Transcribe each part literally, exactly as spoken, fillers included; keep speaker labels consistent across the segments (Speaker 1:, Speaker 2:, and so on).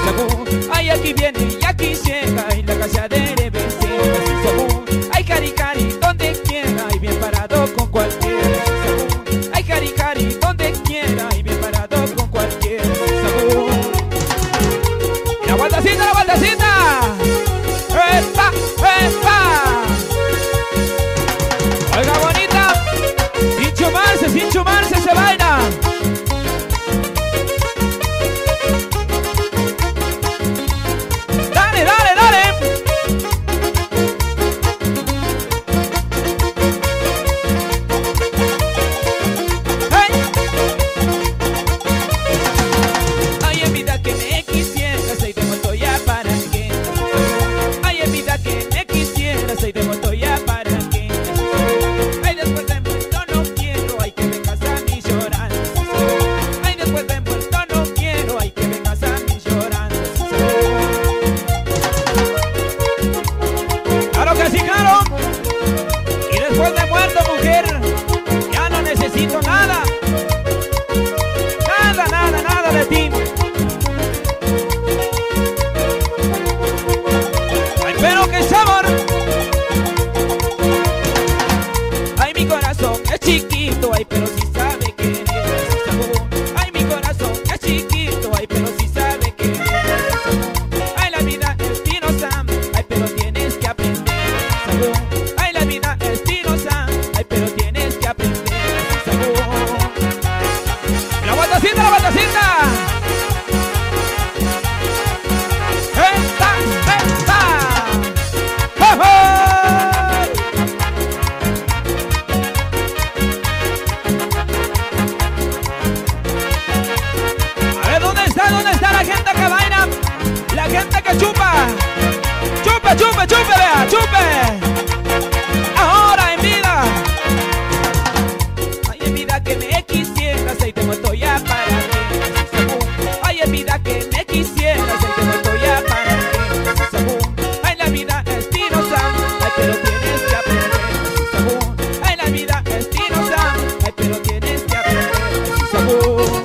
Speaker 1: según. Ay, aquí viene y aquí llega, y la casa de vecina, según. Ay, cari, cari, donde quiera, y bien parado con cualquiera, según. Ay, cari, cari, donde quiera, y bien parado con cualquiera, según. Y la vueltacita, la vueltacita. ¡Epa, epa! Oiga, bonita, sin chumarse, sin chumarse se vaina. Dale, dale, dale. Hey. Ay, en vida que me quisieras, y de Montoya para qué. Ay, en vida que me quisieras, y de Montoya para qué. Ay, después de muerto no quiero, ay, que vengas a mí llorando. Ay, después de muerto no quiero, ay, que vengas a mí llorando. Claro que sí, claro. Y después de muerto, mujer, ya no necesito nada. Nada, nada, nada de ti. Ay, pero qué sabor. Ay, mi corazón es chiquito, ay, pero sí sabe querer. Ay, mi corazón es chiquito, ay, pero sí sabe querer. Ay, la vida es tinosa, ay, pero tienes que aprender. Ay, la vida es tinosa, ay, pero tienes que aprender. La vueltacita, la vueltacita. ¡Esta, esta! ¡Oh, oh! A ver, ¿dónde está? ¿Dónde está la gente que baila? La gente que chupa. Chupe, chupe, chupe, vea, chupe. Ahora en vida. Ay, en vida que me quisieras, y te muerto ya para qué. Ay, en vida que me quisieras, y te muerto ya para qué. Según. Ay, la vida es tinosa, ay, pero tienes que aprender. Ay, la vida es tinosa, ay, pero tienes que aprender. Según.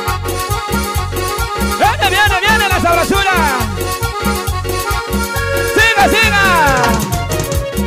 Speaker 1: Viene, viene, viene la sabrosura. Siga, siga.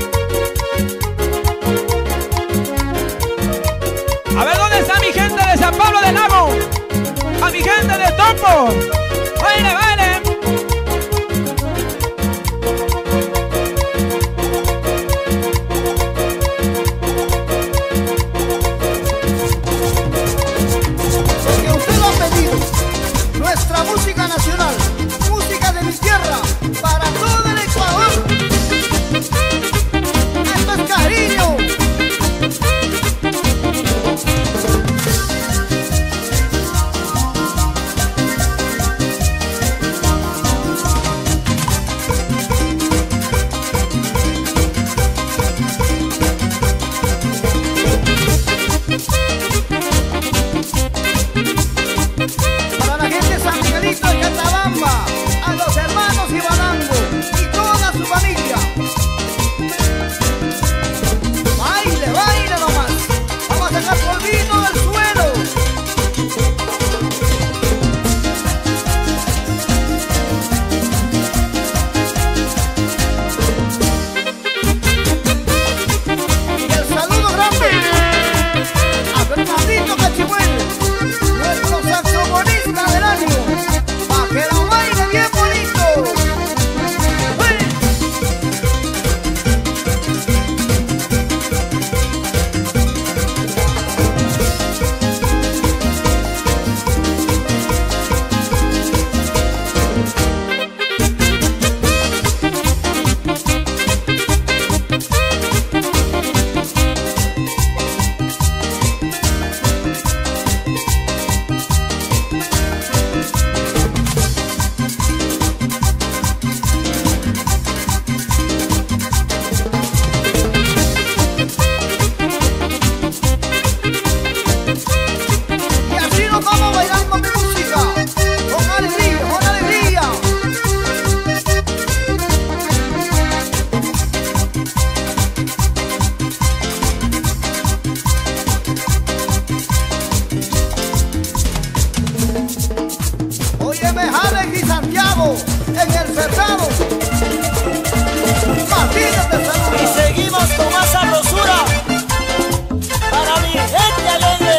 Speaker 2: el cerrado. Martínez de Salud.
Speaker 3: Y seguimos con más sabrosura para mi gente alegre.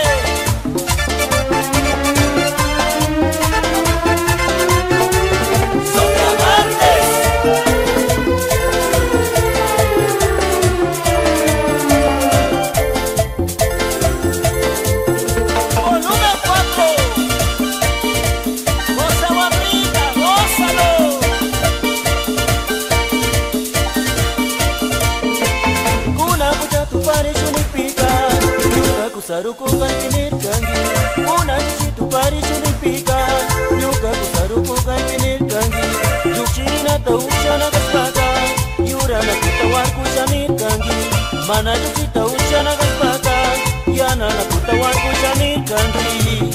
Speaker 3: Son diamantes. Volumen cuatro. Goza guabrita, gózalo. Kuna puja tu pare shunipika, yuka kusaruku kantinir kangi. Kuna chichi tu pare shunipika, yuka kusaruku kantinir kangi. Yukshina ta ushana gaspaka, yurana kutawar kushamir kangi. Mana yuksita ushana gaspaka, yana na kutawar kushamir kangi.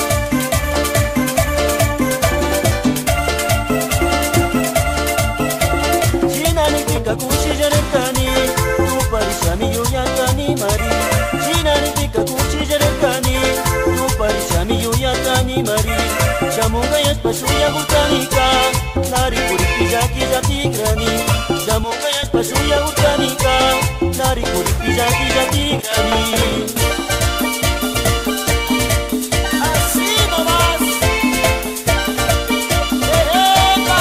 Speaker 3: China ni pika kushijarekani, tu parishami yuyakani mari. China ni pika kushijarekani, tu parishami yuyakani mari. Shamunga yaspashuya gutanika, nari puripi jaki jatigrani. Shamunga yaspashuya gutanika, nari puripi jaki jatigrani. Así nomás. ¡Epa!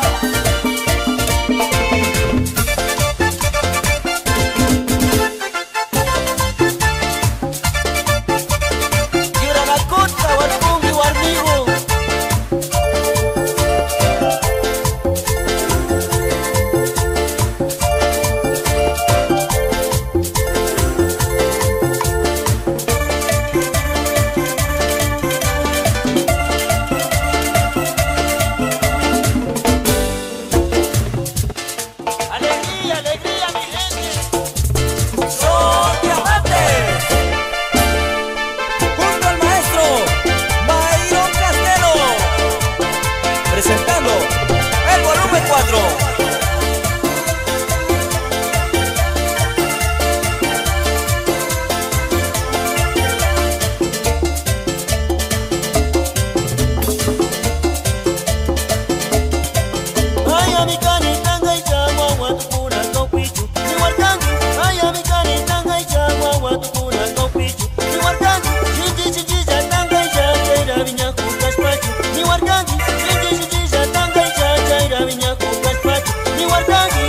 Speaker 3: Yura la contra, Warpungi, Warmigo. Alegría, alegría, mi gente. Son diamantes.
Speaker 4: Junto al maestro Byron Castelo, presentando el volumen cuatro.
Speaker 3: Ay, amikani tanga ichagua watukuna kaupichu ni warkangi. Ay, amikani tanga ichagua watukuna kaupichu ni warkangi. Shinji shinji ja tanga icha chaira vinya kukashpachu ni warkangi. Shinji shinji ja tanga icha chaira vinya kukashpachu ni warkangi.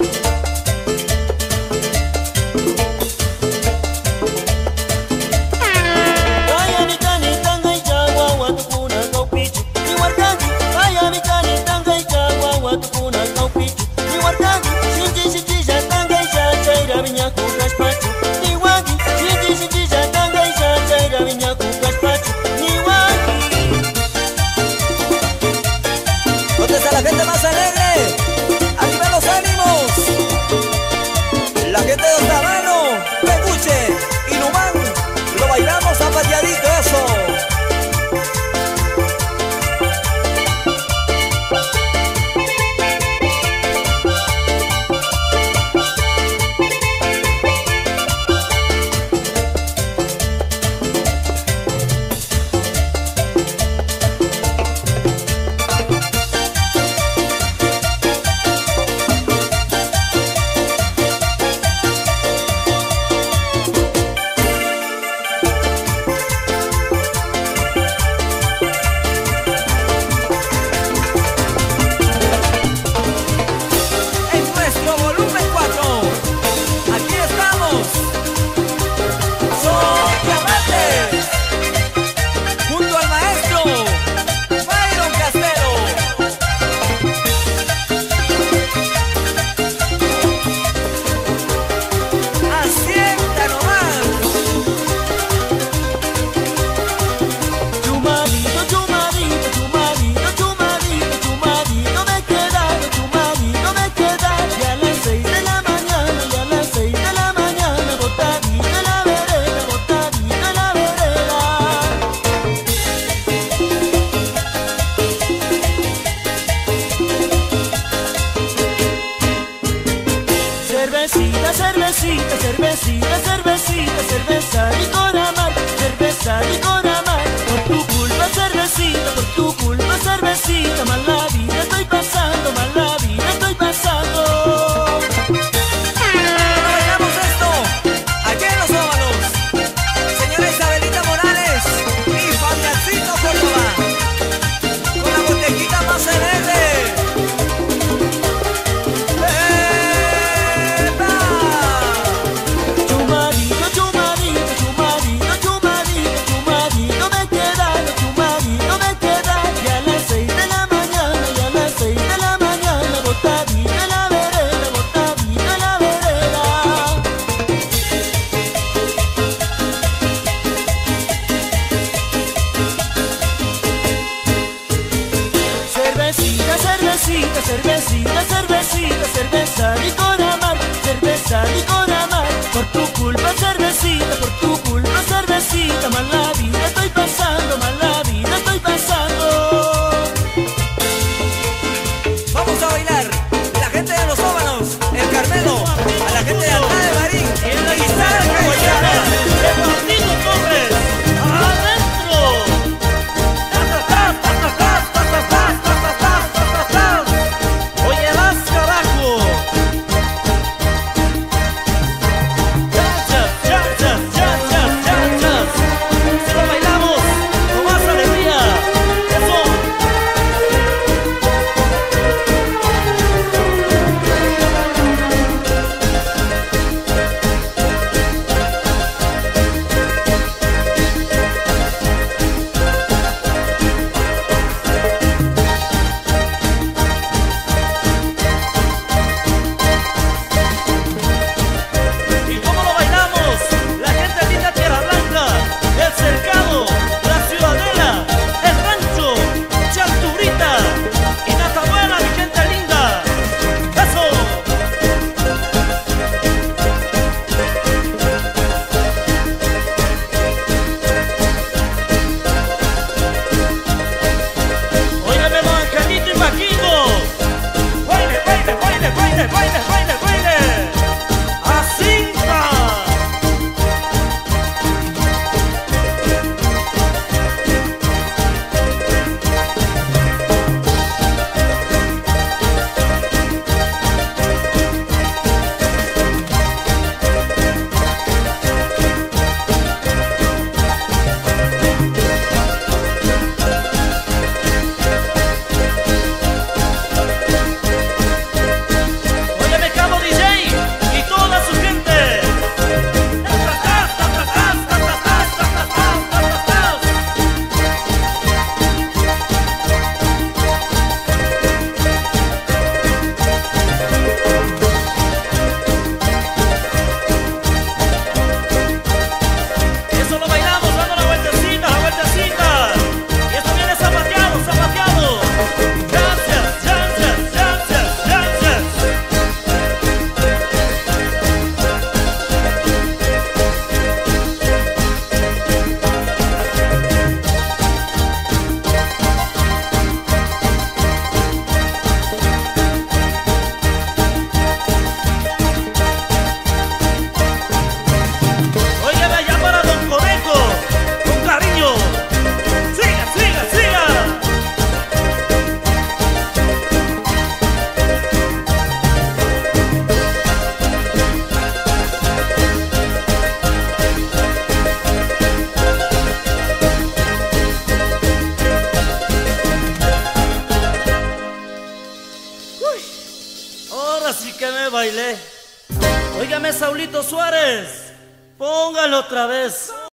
Speaker 3: Ay, amikani tanga ichagua watukuna kaupichu ni warkangi. Ay, amikani tanga ichagua watukuna kaupichu ni warkangi. Shinji shinji ja tanga icha chaira vinya kukashpachu ni wangi. Shinji shinji ja tanga icha chaira vinya kukashpachu ni wangi.
Speaker 4: ¿Dónde está la gente más alegre? ¡Arriba los ánimos! La gente de Otavano, Pecuche y Lumán, lo bailamos zapateadito eso. En nuestro volumen cuatro, aquí estamos. Son diamantes. Junto al maestro Byron Castelo. Asienta nomás.
Speaker 3: Chumadito, chumadito, chumadito, chumadito, chumadito me he quedado, chumadito me he quedado. Y a las seis de la mañana, y a las seis de la mañana, botadito en la vereda, botadito en la vereda. Cervecita, cervecita, cervecita, cervecita, cerveza licor amar, cerveza licor amar. Por tu culpa cervecita, por tu culpa cervecita, mal la vida estoy pasando, cervecita, cervecita, cervecita, cerveza, licor amar, cerveza, licor amar. Por tu culpa, cervecita, por tu culpa, cervecita, mala vida estoy pasando, mala vida estoy pasando.
Speaker 4: Vamos a bailar, la gente de Los Óbalos, el Carmelo, a la gente de Alta de Marín,
Speaker 3: Y en la
Speaker 4: y
Speaker 3: guitarra,
Speaker 4: Salga y
Speaker 3: guayana,
Speaker 4: Isabel.
Speaker 3: Eduardito Torres, adentro. Oye, vas, carajo. Chachas, chachas, chachas, chachas. Si lo bailamos con más alegría. Eso. ¿Y cómo lo bailamos? La gente linda de Tierra Blanca, el cercado, la ciudadela, el rancho, Chalturita y Natabuena, mi gente linda. ¡Eso! Óigame, don Angelito y Paquito. ¡Baile, baile, baile, baile, baile, baile, baile! ¡Acinta! Óyeme, Cabo D J y toda su gente. Eso lo bailamos dando la vueltecita, la vueltecita. Y esto viene zapateado, zapateado. Gracias, gracias, gracias, gracias. Óigame allá para Don Conejo, con cariño. Siga, siga, siga. Uy, ahora sí que me bailé. Óigame, Saulito Suárez, póngalo otra vez.